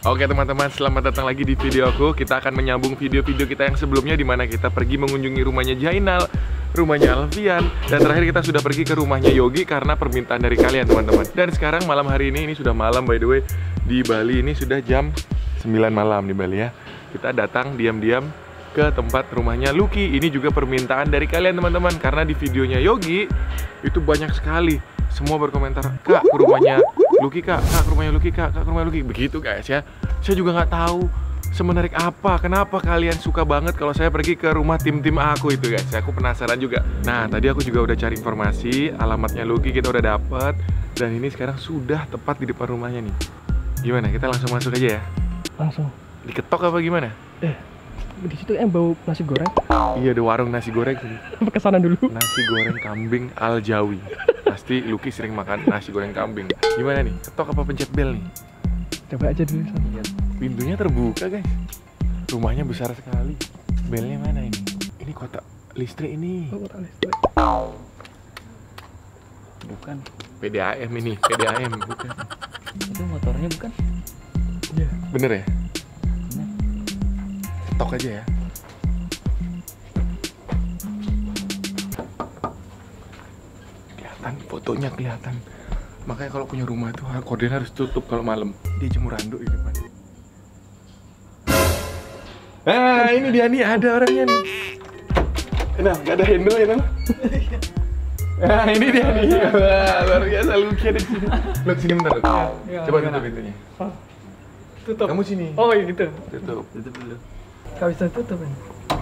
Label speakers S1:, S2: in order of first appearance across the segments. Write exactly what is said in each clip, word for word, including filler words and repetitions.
S1: Oke teman-teman, selamat datang lagi di video aku. Kita akan menyambung video-video kita yang sebelumnya, di mana kita pergi mengunjungi rumahnya Jainal, rumahnya Alfian, dan terakhir kita sudah pergi ke rumahnya Yogi karena permintaan dari kalian teman-teman. Dan sekarang malam hari ini, ini sudah malam by the way. Di Bali ini sudah jam sembilan malam di Bali ya. Kita datang diam-diam ke tempat rumahnya Lucky. Ini juga permintaan dari kalian teman-teman, karena di videonya Yogi itu banyak sekali semua berkomentar, "Kak, ke rumahnya Lucky kak, kak ke rumahnya Lucky kak, kak ke rumahnya Lucky." Begitu guys ya. Saya juga nggak tahu semenarik apa, kenapa kalian suka banget kalau saya pergi ke rumah tim-tim aku itu guys. Aku penasaran juga. Nah tadi aku juga udah cari informasi, alamatnya Lucky kita udah dapet, dan ini sekarang sudah tepat di depan rumahnya nih. Gimana? Kita langsung masuk aja ya?
S2: Langsung.
S1: Diketok apa gimana?
S2: Eh, di situ yang bau nasi goreng.
S1: Iya, ada warung nasi goreng sini.
S2: Kesana dulu.
S1: Nasi goreng kambing Al Jawi. Pasti Lucky sering makan nasi goreng kambing. Gimana nih? Ketok apa pencet bel nih?
S2: Coba aja dulu sana.
S1: Pintunya terbuka guys. Rumahnya besar sekali. Belnya mana ini? Ini kotak listrik ini.
S2: Oh, kotak listrik.
S3: Bukan.
S1: P D A M ini, P D A M bukan.
S3: Itu motornya bukan?
S2: Iya.
S1: Bener ya?
S3: Bener.
S1: Ketok aja ya. Kelihatan, fotonya kelihatan. Makanya kalau punya rumah tuh korden harus tutup kalau malam. Dia jemur handuk di depan. Nah ini dia nih, ada orangnya nih. Nah, gak ada handle ya nah. Nah ini dia nih. Wah, luar biasa Lucky ada di sini. Lu sini bentar. Lucky.
S2: Ya,
S1: Coba
S2: gimana?
S1: tutup pintunya.
S2: Oh, tutup.
S1: Kamu sini.
S2: Oh iya gitu.
S1: Tutup.
S3: Tutup dulu.
S2: Gak bisa tutup ini.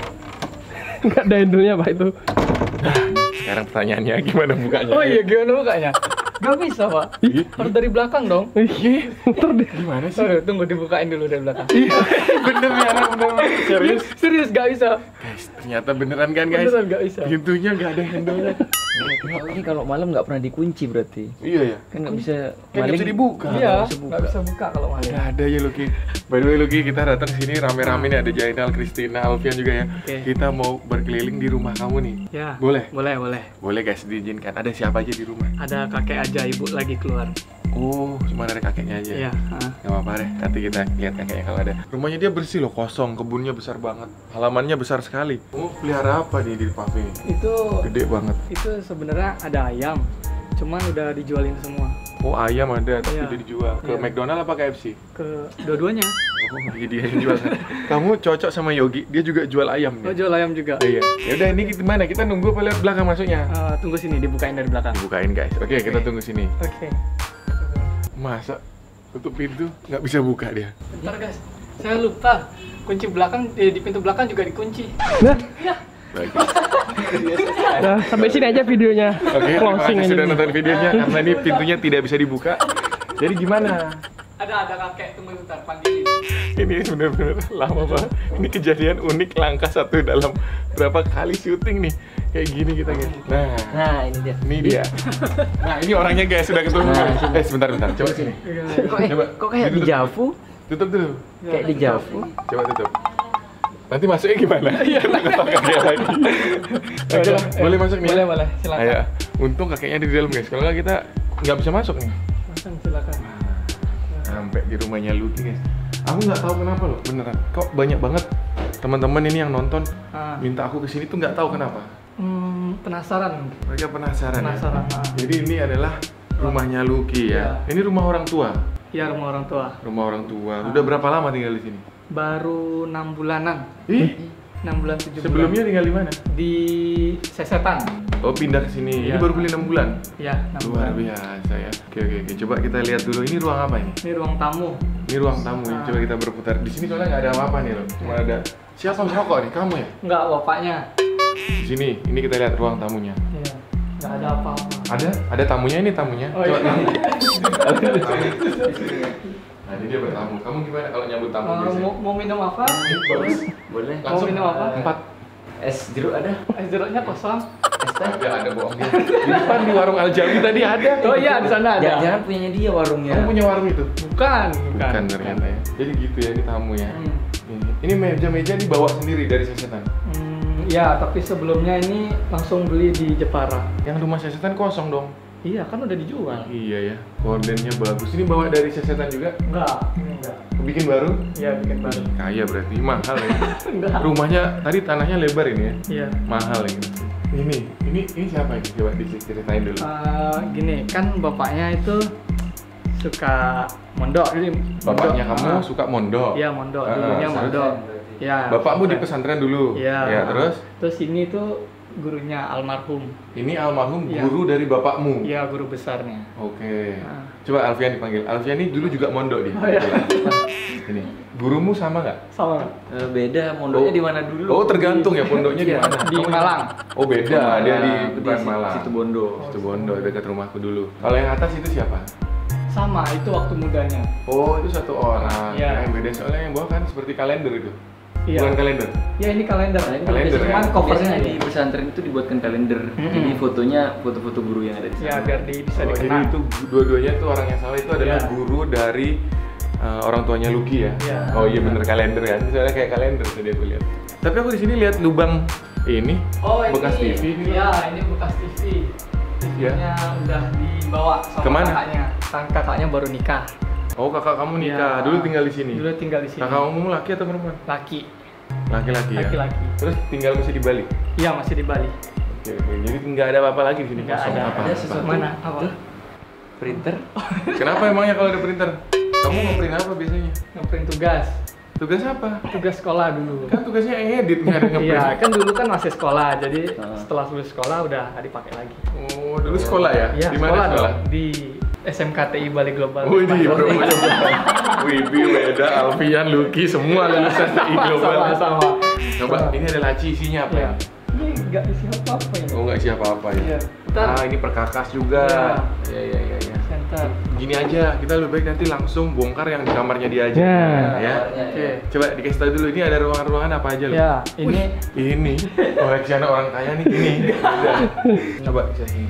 S2: Gak ada handle-nya pak itu.
S1: Sekarang pertanyaannya gimana bukanya?
S2: Oh iya gimana bukanya? Gak bisa pak.
S1: Ih,
S2: Harus dari belakang dong.
S1: Iya,
S2: Muter deh.
S1: gimana sih?
S2: Sorry, tunggu dibukain dulu dari belakang.
S1: Iya, bener nih anak bener. Serius?
S2: Serius gak bisa.
S1: Guys, ternyata beneran kan guys?
S2: Beneran gak bisa.
S1: Pintunya nggak ada handle-nya.
S3: Oh, ini kalau malam nggak pernah dikunci berarti.
S1: Iya ya?
S3: Kan nggak bisa.
S1: Kan nggak bisa dibuka.
S2: Iya,
S3: nggak bisa buka.
S2: gak bisa buka kalau malam.
S1: Nggak ada ya Lucky. By the way Lucky, kita datang sini rame-rame nih, ada Jainal, Christina, Alfian juga ya.
S2: Oke.
S1: Kita mau berkeliling di rumah kamu nih.
S2: Ya.
S1: Boleh?
S2: Boleh, boleh.
S1: Boleh guys, diizinkan. Ada siapa aja di rumah?
S2: Ada kakek aja, ibu lagi keluar.
S1: Oh, cuma ada kakeknya aja.
S2: Iya. ah.
S1: Gak apa-apa deh, nanti kita lihat kakeknya kalau ada. Rumahnya dia bersih loh, kosong, kebunnya besar banget, halamannya besar sekali. Oh, pelihara apa nih di kafe ini?
S2: Itu
S1: Gede banget.
S2: itu sebenarnya ada ayam, cuman udah dijualin semua
S1: Oh, ayam ada tapi
S2: Iya.
S1: udah dijual. Ke
S2: Iya.
S1: McDonald apa K F C?
S2: ke dua-duanya.
S1: Oh, jadi dia yang jual. Kamu cocok sama Yogi, dia juga jual ayam
S2: Oh
S1: nih.
S2: jual ayam juga.
S1: Iya. Ya udah, ini gimana? Kita nunggu apa lihat belakang masuknya?
S2: Eh, tunggu sini dibukain dari belakang.
S1: Bukain guys. Oke, kita tunggu sini.
S2: Oke.
S1: Masa tutup pintu nggak bisa buka dia?
S2: Bentar guys, saya lupa kunci belakang eh, di pintu belakang juga dikunci.
S4: Nah,
S1: Bagus.
S4: nah, sampai sini aja videonya.
S1: Oke, terima
S4: Closing
S1: kasih
S4: aja
S1: sudah
S4: nih.
S1: nonton videonya, karena ini pintunya tidak bisa dibuka. Jadi gimana?
S2: Ada ada kakek, tunggu bentar panggilin.
S1: Ini bener-bener lama banget. Ini kejadian unik langka satu dalam berapa kali syuting nih. Kayak gini kita guys. Nah,
S3: Nah ini dia.
S1: ini dia. Nah, ini orangnya guys, sudah ketemu.
S3: Nah,
S1: Eh, sebentar bentar. Coba sini.
S3: Kok, eh,
S1: Coba.
S3: kok kayak di
S1: Ditutup.
S3: Javu?
S1: Tutup dulu.
S3: Kayak di Javu.
S1: Coba tutup. Nanti masuknya gimana? Iya, ketok kakek lagi. Oke lah, boleh masuk nih.
S2: Boleh boleh, silakan.
S1: Ayo. Untung kakeknya di dalam guys. Kalau nggak kita nggak bisa masuk nih.
S2: Masang silakan.
S1: Sampai di rumahnya Lucky guys. Aku nggak tahu kenapa loh, beneran. Kok banyak banget teman-teman ini yang nonton
S2: Ah,
S1: minta aku kesini tuh nggak tahu kenapa.
S2: hmm, penasaran.
S1: Mereka penasaran.
S2: Penasaran.
S1: Ya?
S2: ah.
S1: Jadi ini adalah rumahnya Lucky ya.
S2: Iya.
S1: Ini rumah orang tua.
S2: Ya rumah orang tua.
S1: Rumah orang tua.
S2: Ah.
S1: Udah berapa lama tinggal di sini?
S2: Baru enam bulanan.
S1: Ih,
S2: enam bulan tujuh
S1: sebelumnya
S2: bulan.
S1: tinggal di mana?
S2: Di Sesetan.
S1: Oh, pindah ke sini. Ini
S2: Iya.
S1: baru beli enam bulan.
S2: Ya, enam
S1: Luar
S2: bulan.
S1: biasa ya. Oke oke oke. Coba kita lihat dulu. Ini ruang apa ini?
S2: Ini ruang tamu.
S1: Ini ruang tamu ya.
S2: Ah.
S1: Coba kita berputar. Di sini soalnya nggak ada apa-apa nih loh. Cuma ada siapa merokok nih? Kamu ya?
S2: Enggak, bapaknya.
S1: Di sini. Ini kita lihat ruang tamunya.
S2: Iya. Enggak ada apa-apa.
S1: Ada? Ada tamunya, ini tamunya.
S2: Oh,
S1: Coba
S2: iya.
S1: tamu. Nah, ini dia bertamu. Kamu gimana kalau nyambut tamu
S2: Eh,
S1: biasanya?
S2: mau, mau minum apa?
S1: Bagus.
S3: Boleh.
S1: Langsung
S2: minum apa?
S1: Empat.
S3: Es jeruk ada?
S2: Es jeruknya kosong.
S3: Es teh?
S1: Ada, ada bohongnya. Di depan di warung Al Jawi tadi ada.
S2: Oh iya, di sana ada.
S3: Jangan-jangan punyanya dia warungnya.
S1: Kamu punya warung itu?
S2: Bukan, bukan.
S1: Bukan ternyata ya. Jadi gitu ya, ini tamu ya.
S2: Hmm.
S1: Ini, ini meja-meja dibawa sendiri dari Sesetan.
S2: Hmm, ya, tapi sebelumnya ini langsung beli di Jepara.
S1: Yang rumah Sesetan kosong dong.
S2: Iya, kan udah dijual.
S1: Iya ya, gordennya bagus. Ini bawa dari sesetan juga?
S2: Enggak, ini enggak.
S1: Bikin baru?
S2: Iya, bikin baru.
S1: Kaya berarti, mahal ya.
S2: Enggak.
S1: Rumahnya tadi tanahnya lebar ini ya?
S2: Iya.
S1: Mahal ini. Ini, ini, ini siapa ini? Coba diceritain dulu.
S2: Uh, gini, kan bapaknya itu suka mondok. Jadi
S1: Bapaknya
S2: mondok.
S1: kamu
S2: Ah.
S1: suka mondok?
S2: Iya, mondok.
S1: Ah,
S2: Dulunya
S1: terus?
S2: mondok. Ya.
S1: Bapakmu di pesantren dulu?
S2: Iya.
S1: Ya, terus?
S2: Terus ini tuh gurunya almarhum.
S1: Ini almarhum
S2: Iya.
S1: guru dari bapakmu?
S2: Iya, guru besarnya.
S1: Oke.
S2: Ah.
S1: Coba Alfian dipanggil. Alfian ini dulu juga mondok dia.
S2: Oh, iya.
S1: Ini. Gurumu sama nggak?
S2: Sama.
S3: Eh, beda, mondoknya
S1: Oh.
S3: di mana dulu?
S1: Oh, tergantung ya pondoknya di
S2: Iya,
S1: mana?
S2: di
S1: Kamu-
S2: Malang.
S1: Oh, beda. Dia di depan
S3: si-
S1: Malang.
S3: Situ Bondo.
S1: Situ Bondo, dekat rumahku dulu. Kalau yang atas itu siapa?
S2: Sama, itu waktu mudanya.
S1: Oh, itu satu orang.
S2: Iya.
S1: Yang beda soalnya yang bawah kan seperti kalender itu.
S2: Iya.
S1: Bukan kalender.
S2: Ya, ini kalender.
S1: Kalender,
S2: Cuman
S1: ya?
S2: covernya
S3: Biasanya
S2: aja.
S3: di pesantren itu dibuatkan kalender.
S2: Mm-mm.
S3: Jadi fotonya foto-foto guru yang ada di sana.
S2: Ya, biar di, bisa
S1: Oh, jadi
S2: dikenal.
S1: itu dua-duanya tuh orang yang salah itu adalah
S2: Iya.
S1: guru dari uh, orang tuanya Lucky ya.
S2: Iya.
S1: Oh iya bener kalender kan. Soalnya kayak kalender tadi aku lihat. Tapi aku di sini lihat lubang ini
S2: Oh, ini.
S1: bekas T V.
S2: Iya, ini bekas T V.
S1: Iya.
S2: T V-nya udah dibawa sama
S1: Kemana?
S2: kakaknya. Kan kakaknya baru nikah.
S1: Oh kakak kamu nikah,
S2: Iya.
S1: dulu tinggal di sini.
S2: Dulu tinggal di sini.
S1: Kakak kamu laki atau perempuan?
S2: Laki.
S1: Laki-laki ya.
S2: Laki-laki.
S1: Terus tinggal masih di Bali.
S2: Iya, masih di Bali.
S1: Oke, oke. Jadi nggak ada apa-apa lagi di sini.
S2: Nggak
S1: Kosong
S2: ada.
S1: apa?
S3: Ada
S1: apa?
S3: sesuatu.
S2: Mana? Apa?
S3: Tuh, printer.
S1: Kenapa emangnya kalau ada printer? Kamu ngeprint apa biasanya?
S2: Ngeprint tugas.
S1: Tugas apa?
S2: Tugas sekolah dulu.
S1: Kan tugasnya edit nggak ada ngeprint.
S2: Iya, kan dulu kan masih sekolah. Jadi
S3: Ah.
S2: setelah lulus sekolah udah nggak dipakai lagi.
S1: Oh, dulu sekolah ya?
S2: Iya,
S1: Di mana
S2: sekolah
S1: sekolah?
S2: dong. Di S M K T I Bali Global.
S1: Wih, di
S2: Bandung.
S1: Wibi, Weda, Alfian, Lucky, semua lulusan T I Global.
S2: Sama-sama.
S1: Coba, ini ada laci isinya apa?
S2: Iya. Ini nggak isi apa-apa ini.
S1: Oh, nggak siapa apa ya?
S2: Iya. Ntar.
S1: Ah, ini perkakas juga. Iya, iya, iya. Ya.
S2: Center.
S1: Gini aja, kita lebih baik nanti langsung bongkar yang di kamarnya dia aja.
S4: Ya.
S1: Ya.
S2: Oke.
S1: Coba dikasih tahu dulu, ini ada ruangan-ruangan apa aja loh?
S2: Ya, ini
S1: Ini koleksi anak orang kaya nih, ini. Udah. Coba saya ini.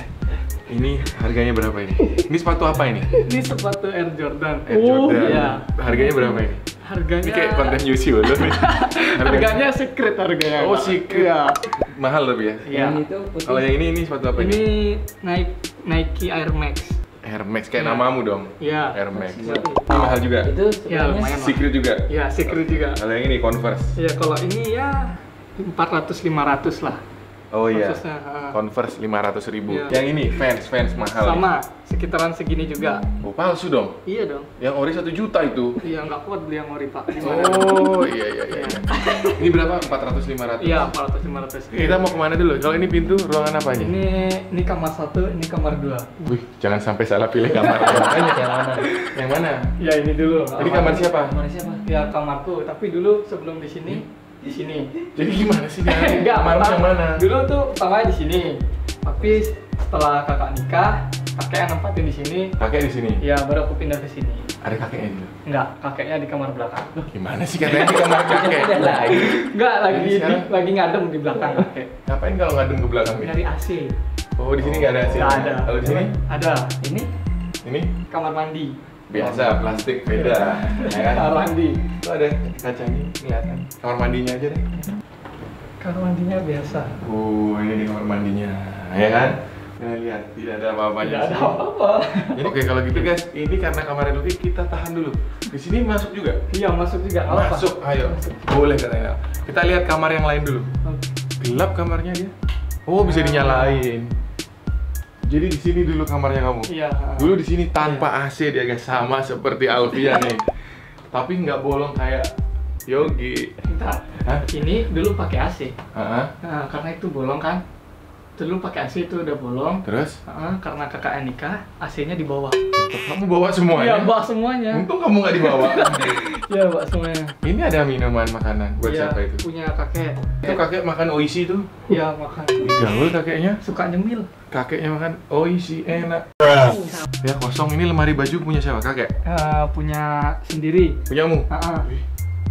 S1: Ini harganya berapa ini? Ini sepatu apa ini?
S2: ini sepatu Air Jordan.
S1: Air Jordan.
S2: iya.
S1: Harganya berapa ini?
S2: Harganya
S1: Ini kayak konten Yusi loh.
S2: harganya secret harganya.
S1: Oh,
S2: Pak.
S1: secret.
S2: Iya.
S1: Mahal tapi ya?
S2: Iya.
S3: Yang itu putih.
S1: Kalau yang ini, ini sepatu apa ini?
S2: Ini Nike Nike Air Max.
S1: Air Max, kayak
S2: Iya.
S1: namamu dong.
S2: Iya.
S1: Air Max.
S3: Iya.
S1: Ini mahal juga?
S3: Itu
S2: Ya,
S3: sebenarnya
S2: lumayan lah.
S1: Secret juga?
S2: Iya, secret juga.
S1: Kalau yang ini Converse?
S2: Iya, kalau ini ya empat ratus lima ratus lah.
S1: Oh iya,
S2: Khususnya, ah.
S1: Converse lima ratus ribu.
S2: Iya.
S1: Yang ini Vans, Vans mahal.
S2: Sama, sekitaran segini juga.
S1: nih. Oh palsu dong?
S2: Iya dong.
S1: Yang ori satu juta itu.
S2: Iya, nggak kuat beli yang ori, Pak. Gimana?
S1: Oh iya iya iya. Ini berapa? empat ratus lima ratus?
S2: Iya, empat ratus lima ratus.
S1: Kita mau kemana dulu? Kalau ini pintu, ruangan apa aja?
S2: Ini ini kamar satu, ini kamar dua.
S1: Wih, jangan sampai salah pilih kamar. Banyak yang mana? Yang mana?
S2: Ya ini dulu.
S1: Ini kamar siapa?
S3: Kamar siapa?
S2: Ya kamarku, tapi dulu sebelum di sini, di sini.
S1: Jadi gimana sih? Dari
S2: Enggak,
S1: kamar
S2: pertama-
S1: yang mana?
S2: Dulu tuh pertamanya di sini. Tapi setelah kakak nikah, kakek yang nempatin di sini.
S1: Kakek di sini.
S2: Ya baru aku pindah ke sini.
S1: Ada kakeknya dulu.
S2: Enggak, kakeknya di kamar belakang.
S1: Gimana sih katanya di kamar kakek?
S3: Udah lagi.
S2: Enggak, lagi
S1: Jadi
S2: di,
S1: sekarang-
S2: lagi ngadem di belakang kakek.
S1: Ngapain kalau ngadem ke belakang nih?
S2: Dari A C.
S1: Oh di sini nggak ada hasil.
S2: Nggak ada.
S1: Kalau di sini?
S2: Ada.
S3: Ini
S1: Ini
S2: Kamar mandi.
S1: biasa plastik beda. Ya kan?
S2: Kamar mandi.
S1: Itu ada kacanya kelihatan. Kamar mandinya aja deh.
S2: Kamar mandinya biasa.
S1: Oh ini di kamar mandinya, ya kan? Kita lihat tidak ada apa-apanya.
S2: Tidak
S1: di
S2: ada
S1: sini.
S2: apa-apa.
S1: Jadi oke kalau gitu guys, ini karena kamarnya Lucky kita tahan dulu. Di sini masuk juga.
S2: Iya, masuk juga. Nggak apa-apa.
S1: Masuk, ayo. Boleh katanya. Kita lihat kamar yang lain dulu.
S2: Oke.
S1: Gelap kamarnya dia. Oh bisa dinyalain. Jadi di sini dulu kamarnya kamu.
S2: Iya.
S1: Dulu di sini tanpa A C dia guys, sama seperti Alfian nih. Tapi nggak bolong kayak Yogi.
S2: Bentar.
S1: Hah?
S2: Ini dulu pakai A C.
S1: Heeh.
S2: Nah, karena itu bolong kan. Dulu pakai A C itu udah bolong.
S1: Terus
S2: Heeh, karena kakaknya nikah, A C-nya dibawa.
S1: kamu bawa semuanya.
S2: Iya, bawa semuanya.
S1: Untung kamu nggak dibawa.
S2: Iya, bawa semuanya.
S1: Ini ada minuman makanan buat
S2: Iya,
S1: siapa itu?
S2: punya kakek.
S1: Itu kakek makan oishi tuh.
S2: Iya, makan.
S1: Gaul kakeknya.
S2: Suka nyemil.
S1: Kakeknya makan oishi enak. Ya kosong ini lemari baju punya siapa? Kakek.
S2: Eh, punya sendiri.
S1: Punyamu.
S2: Heeh.
S1: Wih.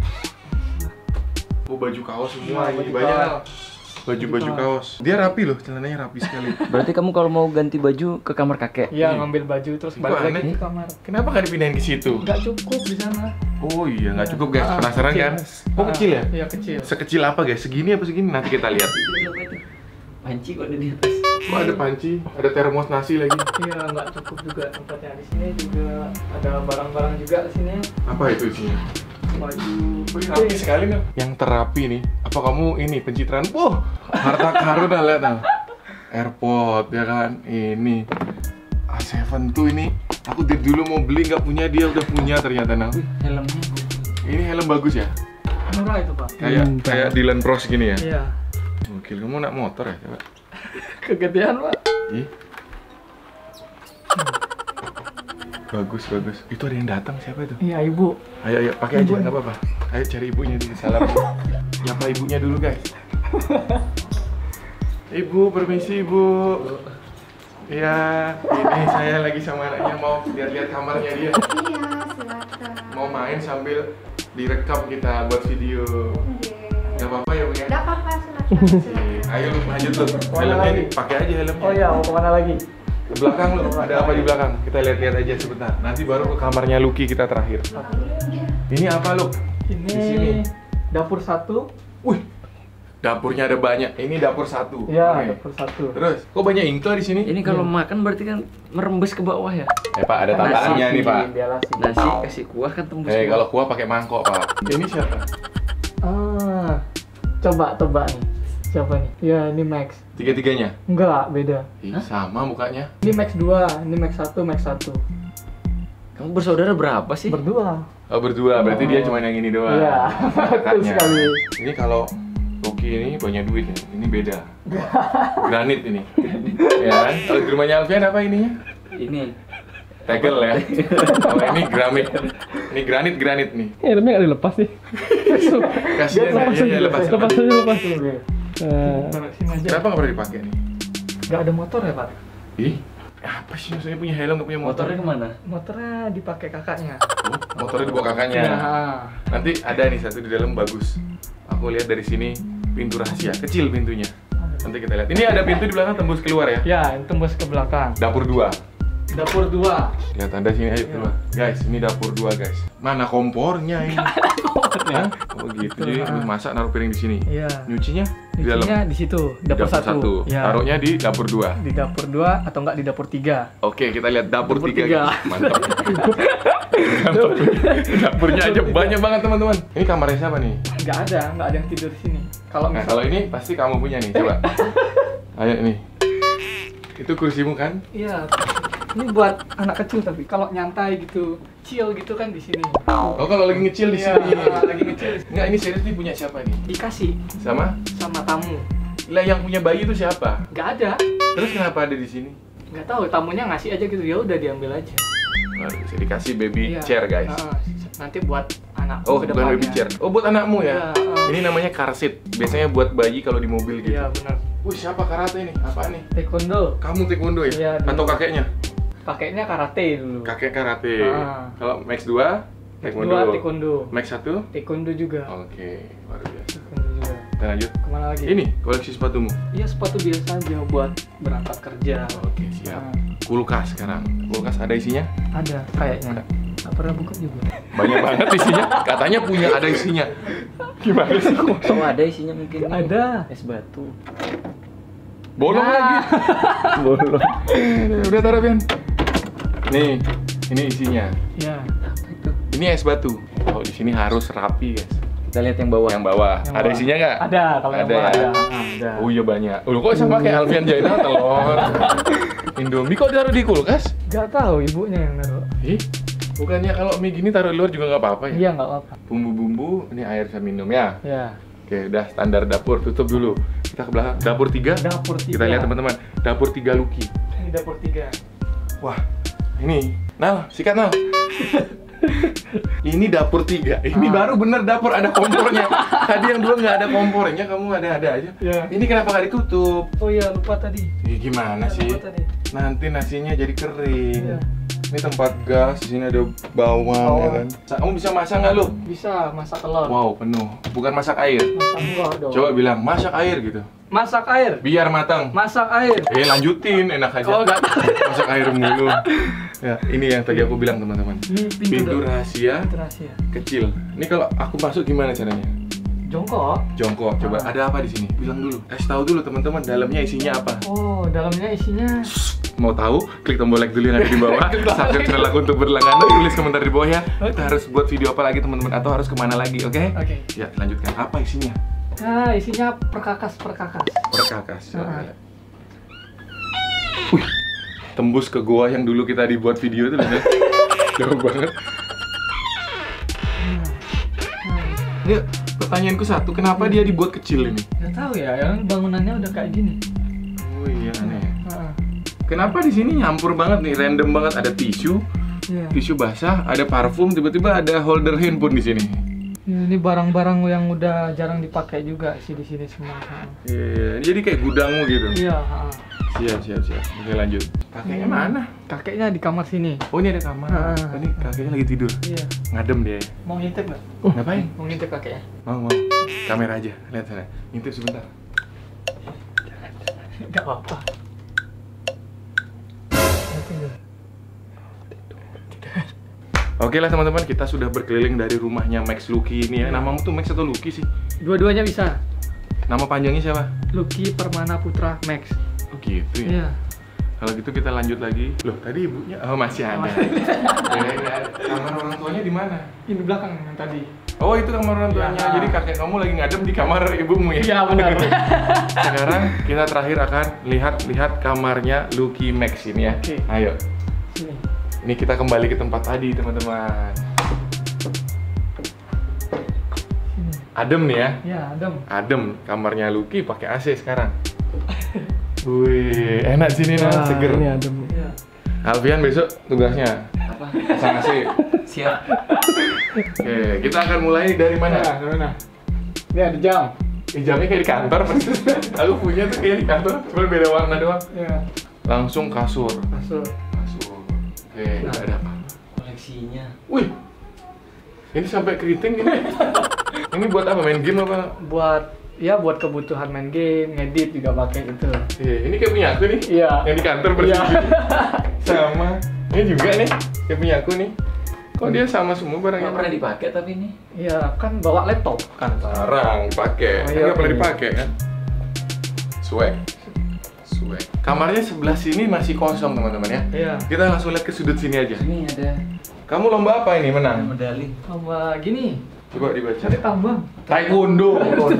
S1: Oh baju kaos semua
S2: Iya,
S1: ini
S2: baju
S1: banyak.
S2: kaos.
S1: Baju-baju
S2: Baju
S1: kaos. Dia rapi loh, celananya rapi sekali.
S3: berarti kamu kalau mau ganti baju ke kamar kakek.
S2: Iya,
S1: Iya.
S2: ngambil baju terus
S1: Itu
S2: balik lagi
S1: aneh.
S2: ke kamar.
S1: Kenapa nggak dipindahin ke situ?
S2: Nggak cukup di sana.
S1: Oh iya nggak cukup guys.
S2: Ah,
S1: Penasaran
S2: kecil.
S1: kan? Oh
S2: Ah,
S1: kecil ya?
S2: Iya, kecil.
S1: Sekecil apa guys? Segini apa segini? Nanti kita lihat.
S3: Panci kok ada di atas.
S1: Oh, ada panci, ada termos nasi lagi.
S2: Iya, nggak cukup juga tempatnya. Di sini juga ada barang-barang juga di sini.
S1: Apa itu isinya?
S2: Baju.
S1: Wih, rapi sekali nih. Yang terapi nih. Apa kamu ini pencitraan? Wah, harta karun dah lihat nah. Airpod ya kan. Ini A tujuh tuh ini. Aku dari dulu mau beli nggak punya, dia udah punya ternyata nah.
S3: Helmnya
S1: Ini helm bagus ya?
S2: Murah itu, Pak.
S1: Kayak kayak Dylan Bros gini ya.
S2: Iya.
S1: Gokil, kamu nak motor ya, coba.
S2: Kegedean, Pak.
S1: Ih. Bagus, bagus. Itu ada yang datang, siapa itu?
S2: Iya, Ibu.
S1: Ayo, ayo, pakai aja,
S2: Ibu.
S1: nggak apa-apa. Ayo cari ibunya dulu, salam. Nyapa ibunya dulu, guys. Ibu, permisi, Ibu. Iya, ini saya lagi sama anaknya mau lihat-lihat kamarnya dia.
S5: Iya, silakan.
S1: Mau main sambil direkam kita buat video.
S5: Oke.
S1: Nggak apa-apa ya, Bu ya?
S5: Nggak apa-apa, silakan. silakan.
S1: Ayo, lu lanjut tuh.
S2: Mana
S1: Helmnya
S2: lagi?
S1: ini, pakai aja helmnya.
S2: Oh iya, mau kemana lagi?
S1: Ke belakang lu, ada apa di belakang? Kita lihat-lihat aja sebentar. Nanti baru ke kamarnya Lucky kita terakhir. Ini apa, Lu?
S2: Ini
S1: Di sini.
S2: dapur satu.
S1: Wih, dapurnya ada banyak. Ini dapur satu.
S2: Iya,
S1: Oke.
S2: dapur satu.
S1: Terus, kok banyak ingkla di sini?
S3: Ini kalau makan berarti kan merembes ke bawah ya.
S1: Eh Pak, ada tataannya nih Pak.
S2: Biarlah sih.
S3: Nasi kasih kuah kan tembus.
S1: Eh,
S3: ke
S1: kalau
S3: bawah.
S1: kuah pakai mangkok Pak. Ini siapa?
S2: Ah, coba tebak nih. Siapa nih? Ya, ini Max.
S1: Tiga-tiganya?
S2: Enggak, beda.
S1: Ih,
S3: Hah?
S1: sama mukanya.
S2: Ini Max dua, ini Max satu, Max satu.
S3: Kamu bersaudara berapa sih?
S2: Berdua.
S1: Oh, berdua. Berarti
S2: Oh.
S1: dia cuma yang ini doang.
S2: Iya, betul
S1: Kakaknya.
S2: sekali.
S1: Ini kalau Lucky ini banyak duit ya. Ini beda. Granit ini. Ya kan? Kalau di rumahnya Alfian apa ininya?
S3: Ini
S1: Tegel ya. Kalau ini granit. Ini granit granit nih.
S4: Helmnya nggak dilepas sih.
S1: Kasihan ya, ya, ya, lepas.
S4: Lepas aja, lepas.
S2: Oke.
S4: Nah,
S2: Taruh sini aja.
S1: Kenapa nggak pernah dipakai nih?
S2: Nggak ada motor ya, Pak?
S1: Ih, apa sih maksudnya punya helm nggak punya motor?
S3: motornya kemana?
S2: Motornya dipakai kakaknya.
S1: Oh, motornya dibawa kakaknya.
S2: Nah,
S1: Nanti ada nih satu di dalam bagus. Aku lihat dari sini pintu rahasia, kecil pintunya. Nanti kita lihat. Ini ada pintu di belakang tembus keluar ya.
S2: ya, ini tembus ke belakang.
S1: Dapur dua.
S2: Dapur dua.
S1: Lihat Anda sini ayo keluar. Guys, ini dapur dua guys. Mana kompornya ini? Hah? Oh gitu. Jadi
S2: Ah.
S1: masak naruh piring di sini.
S2: Iya.
S1: Nyucinya di dalam.
S2: Nyucinya di situ,
S1: Di
S2: dapur, satu. Ya.
S1: Taruhnya di dapur dua.
S2: Di dapur dua atau enggak di dapur tiga.
S1: Oke, kita lihat dapur,
S2: Dapur
S1: tiga.
S2: tiga.
S1: guys. Mantap. Mantap. Dapurnya aja banyak banget teman-teman. Ini kamarnya siapa nih?
S2: Nggak ada, nggak ada yang tidur di sini. Kalau
S1: Nah,
S2: misal,
S1: kalau ini pasti kamu punya nih. Coba. Ayo nih. Itu kursimu kan?
S2: iya, ini buat anak kecil tapi kalau nyantai gitu, chill gitu kan di sini.
S1: Oh, kalau lagi ngecil di
S2: Iya,
S1: sini.
S2: lagi ngecil.
S1: Enggak, ini serius nih punya siapa nih?
S2: Dikasih
S1: Sama?
S2: sama tamu.
S1: Lah yang punya bayi itu siapa?
S2: Nggak ada,
S1: Terus kenapa ada di sini?
S2: nggak tahu tamunya ngasih aja gitu, ya udah diambil aja.
S1: Nah, bisa dikasih baby
S2: Iya.
S1: chair guys.
S2: Nah, nanti buat anak.
S1: Oh, bukan baby chair. Oh, buat anakmu ya?
S2: Iya, uh.
S1: Ini namanya car seat. Biasanya buat bayi kalau di mobil gitu.
S2: Iya benar.
S1: Wih, siapa karate ini? Apaan nih?
S2: Taekwondo.
S1: Kamu taekwondo ya?
S2: Iya,
S1: Atau
S2: dulu.
S1: kakeknya?
S2: Pakainya karate dulu.
S1: Kakek karate.
S2: Ah.
S1: Kalau Max dua, taekwondo.
S2: Dua taekwondo.
S1: Max satu?
S2: Taekwondo juga.
S1: Oke, luar biasa.
S2: Taekwondo juga.
S1: Kita lanjut.
S2: Kemana lagi?
S1: Ini koleksi sepatumu.
S2: Iya sepatu biasa aja buat berangkat kerja.
S1: Oke, siap.
S2: Ah.
S1: Kulkas sekarang. Kulkas ada isinya?
S2: Ada kayaknya. Nggak pernah buka juga.
S1: Banyak banget isinya. Katanya punya ada isinya. Gimana sih?
S3: Oh ada isinya mungkin. nih.
S2: Ada.
S3: Es batu.
S1: Bolong
S2: Nah.
S1: lagi.
S3: Bolong.
S1: Udah taruh Pian. Nih, ini isinya.
S2: Ya.
S3: Apa itu?
S1: Ini es batu. Oh, di sini harus rapi, guys.
S3: Kita lihat yang bawah.
S1: Yang bawah.
S2: Yang
S1: ada
S2: bawah.
S1: isinya nggak?
S2: Ada kalau yang
S1: Ada
S2: bawah
S1: ya?
S2: ada. Ah, ada.
S1: Oh iya banyak. Loh, kok sama kayak Alfian Jainal telur. Indomie kok taruh di kulkas?
S2: Nggak tahu ibunya yang naruh.
S1: Ih, bukannya kalau mie gini taruh di luar juga nggak apa-apa ya?
S2: Iya nggak apa-apa.
S1: Bumbu-bumbu, ini air saya minum ya.
S2: Ya.
S1: Oke, udah standar dapur, tutup dulu. Kita ke belakang. Dapur tiga.
S2: Dapur tiga.
S1: Kita lihat teman-teman. Dapur tiga Lucky.
S2: Ini dapur tiga.
S1: Wah, ini. Nal, sikat Nal. Ini dapur tiga. Ini
S2: Ah.
S1: baru bener dapur ada kompornya. Tadi yang dulu nggak ada kompornya, kamu ada-ada aja.
S2: Ya.
S1: Ini kenapa nggak ditutup?
S2: Oh iya lupa tadi.
S1: Ih, gimana
S2: Lupa
S1: sih?
S2: tadi.
S1: Nanti nasinya jadi kering.
S2: Iya.
S1: Ini tempat gas, di sini ada bawang,
S2: Bawang.
S1: ya kan. Sa- Kamu bisa masak nggak lu?
S2: Bisa masak telur.
S1: Wow, penuh. Bukan masak air.
S2: Masak telur dong.
S1: Coba bilang masak air gitu.
S2: Masak air.
S1: Biar matang.
S2: Masak air.
S1: Eh lanjutin, enak aja.
S2: Oh, nggak tahu.
S1: Masak air mulu. Ya, ini yang tadi aku bilang teman-teman.
S2: Ini pintu,
S1: Pintu
S2: dong.
S1: rahasia
S2: Pintu rahasia.
S1: kecil. Ini kalau aku masuk gimana caranya?
S2: Jongkok.
S1: Jongkok. Coba
S2: Ah.
S1: ada apa di sini? Bilang dulu. Kasih tahu dulu teman-teman dalamnya isinya apa.
S2: Oh, dalamnya isinya
S1: Mau tahu? Klik tombol like dulu yang ada di bawah. Subscribe channel aku untuk berlangganan. Tulis komentar di bawah ya. Kita harus buat video apa lagi teman-teman atau harus kemana lagi, oke?
S2: Oke.
S1: Ya, lanjutkan. Apa isinya?
S2: Nah, isinya perkakas-perkakas.
S1: Perkakas.
S2: Ah.
S1: Wih, tembus ke gua yang dulu kita dibuat video itu lihat. Jauh banget. Ini pertanyaanku satu, kenapa dia dibuat kecil ini?
S2: Nggak tahu ya, yang bangunannya udah kayak gini.
S1: Oh iya aneh.
S2: Ah,
S1: Kenapa di sini nyampur banget nih, random banget, ada tisu,
S2: iya.
S1: tisu basah, ada parfum, tiba-tiba ada holder handphone di sini.
S2: Ya, ini barang-barang yang udah jarang dipakai juga sih di sini semua. Ah.
S1: Iya, jadi kayak gudangmu gitu.
S2: Iya. ah.
S1: Siap, siap, siap. Oke lanjut. Kakeknya mana?
S2: Kakeknya di kamar sini.
S1: Oh ini ada kamar.
S2: Ah.
S1: Oh, ini kakeknya lagi tidur.
S2: Iya.
S1: Ngadem dia.
S2: Mau ngintip nggak?
S1: Ngapain?
S2: Mau ngintip kakeknya?
S1: Mau, mau. Kamera aja. Lihat sana. Ngintip sebentar.
S2: Nggak apa-apa.
S1: Oke lah teman-teman, kita sudah berkeliling dari rumahnya Max Lucky ini ya. Namamu tuh Max atau Lucky sih?
S2: Dua-duanya bisa.
S1: Nama panjangnya siapa?
S2: Lucky Permana Putra Max.
S1: Oh gitu ya.
S2: Iya.
S1: Kalau gitu kita lanjut lagi. Loh, tadi ibunya oh masih ada. Ya, ya. Kamar orang tuanya di mana?
S2: Ini belakang yang tadi.
S1: Oh, itu kamar orang tuanya.
S2: Ya.
S1: Jadi kakek kamu lagi ngadem di kamar ibumu ya?
S2: Iya benar.
S1: Sekarang kita terakhir akan lihat-lihat kamarnya Lucky Max ini ya.
S2: Oke.
S1: Ayo.
S2: Sini.
S1: Ini kita kembali ke tempat tadi, teman-teman.
S2: Sini.
S1: Adem nih ya.
S2: Ya, adem.
S1: Adem, kamarnya Lucky pakai A C sekarang. Wih, enak sini nah,
S4: Wah,
S1: seger.
S4: ini adem.
S2: Iya.
S1: Alfian besok tugasnya
S3: Apa?
S1: pasang A C.
S3: Siap.
S1: Oke, kita akan mulai dari mana?
S2: Nah, mana? Ini ada jam.
S1: Eh, jamnya kayak di kantor. Aku punya tuh kayak di kantor, cuma beda warna doang.
S2: Iya.
S1: Langsung kasur.
S2: Masuk.
S1: Kasur. Oke,
S2: Nah.
S1: ada apa?
S3: Koleksinya.
S1: Wih, ini sampai keriting ini. Ini buat apa? Main game apa?
S2: Buat ya buat kebutuhan main game, ngedit juga pakai itu.
S1: Iya, ini kayak punya aku nih.
S2: Iya.
S1: Yang di kantor bersih.
S2: Iya.
S1: Sama. Ini juga nih, kayak punya aku nih. Kok dia sama semua barangnya?
S3: Nggak pernah dipakai tapi ini.
S2: Iya, kan bawa laptop kan.
S1: Jarang dipakai.
S2: Oh,
S1: Kan
S2: iya,
S1: nggak pernah
S2: iya.
S1: dipakai kan? Swag. Swag. Kamarnya sebelah sini masih kosong teman-teman ya.
S2: Iya.
S1: Kita langsung lihat ke sudut sini aja.
S3: Ini ada
S1: Kamu lomba apa ini menang?
S3: medali.
S2: Sama gini,
S1: Coba dibaca.
S2: cari tambang.
S1: Taekwondo.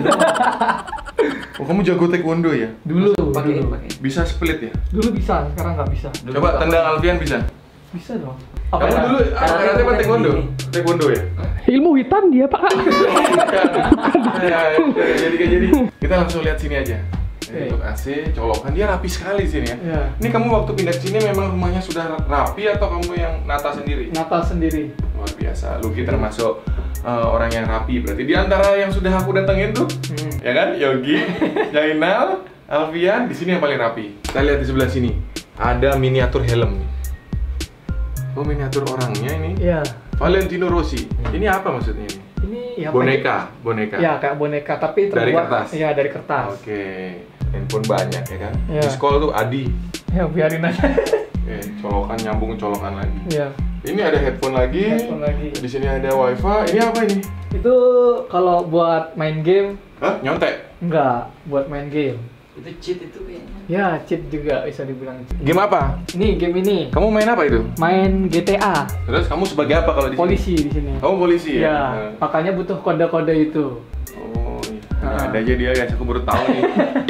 S1: Oh, kamu jago taekwondo ya?
S2: Dulu,
S3: Pakai
S2: dulu.
S3: pakai.
S1: Bisa split ya?
S2: Dulu bisa, sekarang nggak bisa.
S3: Dulu
S1: Coba
S3: apa?
S1: tendang Alfian bisa?
S2: Bisa dong.
S1: Kamu
S2: ya?
S1: dulu apa
S3: Karate
S1: karate apa
S3: bukan
S1: taekwondo?
S3: gini.
S1: Taekwondo ya?
S4: Ilmu hitam dia, Pak.
S1: Bukan. Ya, ya, jadi kayak jadi. Kita langsung lihat sini aja. Ini
S2: Oke.
S1: untuk A C, colokan dia rapi sekali sini ya.
S2: Iya.
S1: Ini kamu waktu pindah ke sini memang rumahnya sudah rapi atau kamu yang nata sendiri?
S2: Nata sendiri.
S1: Luar biasa. Lucky termasuk uh, orang yang rapi berarti. Di antara yang sudah aku datengin tuh,
S2: Hmm.
S1: ya kan? Yogi, Jainal, Alfian, di sini yang paling rapi. Kita lihat di sebelah sini. Ada miniatur helm nih. Oh, miniatur orangnya ini.
S2: Iya.
S1: Valentino Rossi. Ini apa maksudnya ini?
S2: Ini ya
S1: Boneka, boneka.
S2: Ya kayak boneka tapi
S1: Dari
S2: terbuat
S1: kertas?
S2: Iya, dari kertas.
S1: Oke. Handphone banyak ya kan?
S2: Iya.
S1: Di sekolah tuh Adi.
S2: Ya biarin aja.
S1: Oke, colokan nyambung colokan lagi.
S2: Iya.
S1: Ini ada headphone lagi.
S2: Headphone lagi.
S1: Di sini ada wifi. Ini apa ini?
S2: Itu kalau buat main game
S1: Hah? Nyontek?
S2: enggak, buat main game.
S3: Itu cheat itu kayaknya.
S2: Ya, cheat juga bisa dibilang cheat.
S1: Game apa?
S2: Ini game ini
S1: Kamu main apa itu?
S2: main G T A,
S1: Terus kamu sebagai apa kalau di sini?
S2: polisi di sini.
S1: Kamu polisi ya?
S2: Ya,
S1: Nah.
S2: makanya butuh kode-kode itu.
S1: Oh, iya.
S2: Ah.
S1: Ada aja dia guys, aku baru tahu nih.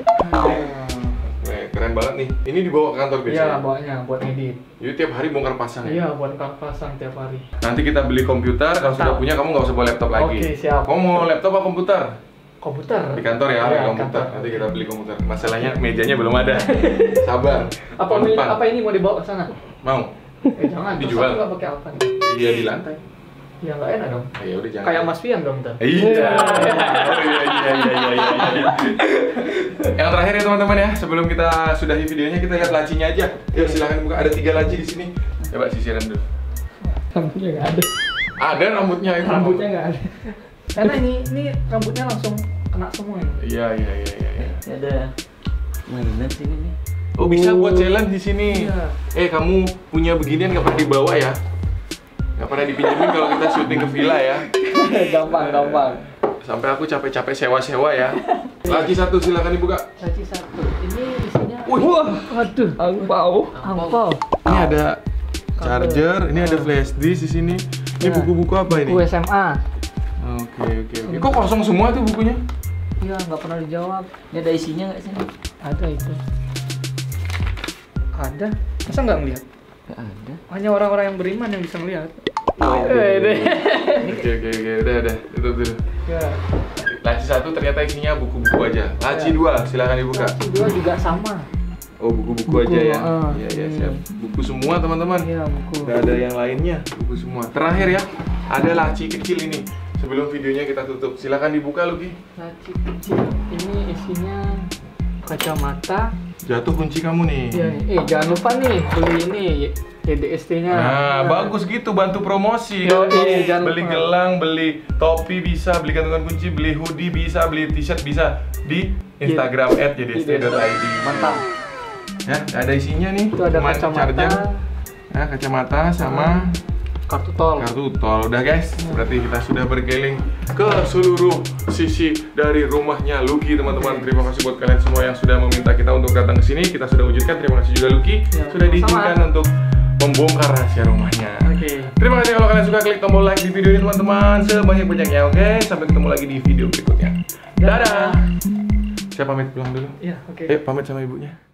S1: Weh, keren banget nih. Ini dibawa ke kantor
S2: Iya,
S1: biasanya?
S2: bawanya buat edit.
S1: Jadi tiap hari bongkar pasang ya?
S2: Iya, buat pasang tiap hari.
S1: Nanti kita beli komputer, kalau sudah
S2: Mantap.
S1: punya kamu nggak usah bawa laptop lagi.
S2: Oke, siap.
S1: Kamu mau laptop apa komputer?
S2: Komputer.
S1: Di kantor ya,
S2: Iya,
S1: komputer.
S2: kantor.
S1: Nanti kita beli komputer. Masalahnya mejanya belum ada. Sabar.
S2: Apa
S1: Tahun
S2: ini,
S1: depan.
S2: apa ini mau dibawa ke sana?
S1: Mau?
S2: Eh, jangan. terus
S1: Dijual.
S2: aku nggak pakai apa?
S1: Iya di lantai.
S2: Ya nggak enak dong.
S1: Ah, ya udah jangan.
S2: Kayak Mas Pian dong, ntar.
S1: Iya. Oh, iya, iya, iya, iya, iya. Yang terakhir ya teman-teman ya, sebelum kita sudahi videonya kita lihat lacinya aja. Yuk silakan buka. Ada tiga laci di sini. Coba sisiran dulu.
S2: Rambutnya nggak ada.
S1: Ada rambutnya itu.
S2: Rambutnya nggak ada. Karena ini ini rambutnya langsung kena semua ini.
S1: Iya iya iya iya. iya.
S3: Ini ada mainan sini nih.
S1: Oh bisa buat challenge di sini.
S2: Iya.
S1: Eh kamu punya beginian nggak pernah dibawa ya? Nggak pernah dipinjemin kalau kita syuting ke villa ya?
S2: gampang, gampang.
S1: Sampai aku capek-capek sewa-sewa ya. Lagi satu silakan dibuka.
S2: Laci satu. Ini isinya.
S1: Wih.
S4: Wah, aduh, angpau.
S2: Angpau.
S1: Ini ada charger, ini ada flash disk di sini. Ini
S2: Ya.
S1: buku-buku apa ini?
S2: Buku S M A.
S1: Oke, oke, oke. Kok kosong semua tuh bukunya?
S2: Iya, nggak pernah dijawab.
S3: Ini ada isinya nggak sih?
S2: Ada itu. Ada. Masa nggak ngeliat?
S3: Nggak ada.
S2: Hanya orang-orang yang beriman yang bisa ngeliat.
S1: Oke, oke, oke. Udah, udah. Tutup dulu.
S2: Ya.
S1: Laci satu ternyata isinya buku-buku aja. Laci
S2: Ya.
S1: dua, silakan dibuka.
S2: Laci dua juga sama.
S1: Oh, buku-buku
S2: Buku,
S1: aja ya.
S2: ah.
S1: Iya, iya, siap. Buku semua, teman-teman.
S2: Iya, buku.
S1: Nggak ada yang lainnya, buku semua. Terakhir ya, ada laci kecil ini. Sebelum videonya kita tutup, silakan dibuka, Luki.
S2: Laci kecil. Ini isinya kacamata.
S1: Jatuh kunci kamu nih.
S2: Iya, nih. Eh, jangan lupa nih beli ini Y D S T-nya.
S1: Nah, bagus gitu, bantu promosi.
S2: Yo,
S1: Kalau
S2: iya, jangan
S1: beli
S2: lupa.
S1: gelang, beli topi bisa, beli gantungan kunci, beli hoodie bisa, beli t-shirt bisa di Instagram at j d s t dot i d.
S2: Mantap.
S1: Ya, ada isinya nih.
S2: Itu ada
S1: Cuman
S2: kacamata,
S1: charger. Nah, kacamata sama
S2: kartu tol.
S1: kartu tol. Udah guys, berarti kita sudah berkeliling ke seluruh sisi dari rumahnya Luki, teman-teman. Terima kasih buat kalian semua yang sudah meminta kita untuk datang ke sini. Kita sudah wujudkan. Terima kasih juga Luki
S2: Ya,
S1: sudah
S2: sama-sama.
S1: diizinkan untuk membongkar rahasia rumahnya.
S2: Oke.
S1: Terima kasih kalau kalian suka, klik tombol like di video ini teman-teman sebanyak-banyaknya. Oke, sampai ketemu lagi di video berikutnya. Dadah. Saya pamit pulang dulu.
S2: Iya, oke.
S1: Eh, pamit sama ibunya.